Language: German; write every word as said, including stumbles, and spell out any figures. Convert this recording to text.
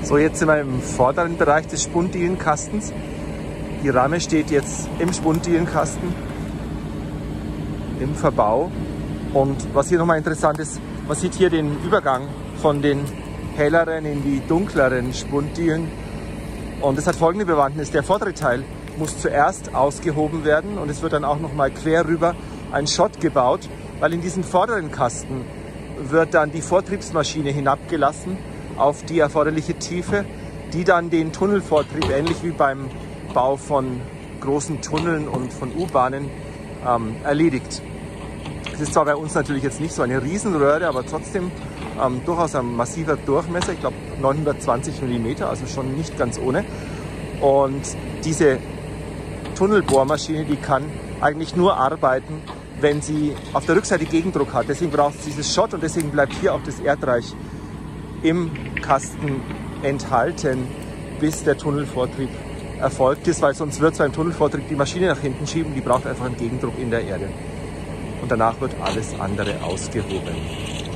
So, jetzt sind wir im vorderen Bereich des Spunddielenkastens. Die Ramme steht jetzt im Spunddielenkasten, im Verbau. Und was hier nochmal interessant ist, man sieht hier den Übergang von den helleren in die dunkleren Spunddielen. Und das hat folgende Bewandtnis: Der vordere Teil muss zuerst ausgehoben werden und es wird dann auch nochmal quer rüber ein Schott gebaut, weil in diesem vorderen Kasten wird dann die Vortriebsmaschine hinabgelassen auf die erforderliche Tiefe, die dann den Tunnelvortrieb, ähnlich wie beim Bau von großen Tunneln und von U-Bahnen, ähm, erledigt. Es ist zwar bei uns natürlich jetzt nicht so eine Riesenröhre, aber trotzdem ähm, durchaus ein massiver Durchmesser, ich glaube neunhundertzwanzig Millimeter, also schon nicht ganz ohne. Und diese Tunnelbohrmaschine, die kann eigentlich nur arbeiten, wenn sie auf der Rückseite Gegendruck hat. Deswegen braucht es dieses Schott und deswegen bleibt hier auch das Erdreich im Kasten enthalten, bis der Tunnelvortrieb erfolgt ist, weil sonst wird es beim Tunnelvortrieb die Maschine nach hinten schieben, die braucht einfach einen Gegendruck in der Erde. Und danach wird alles andere ausgehoben.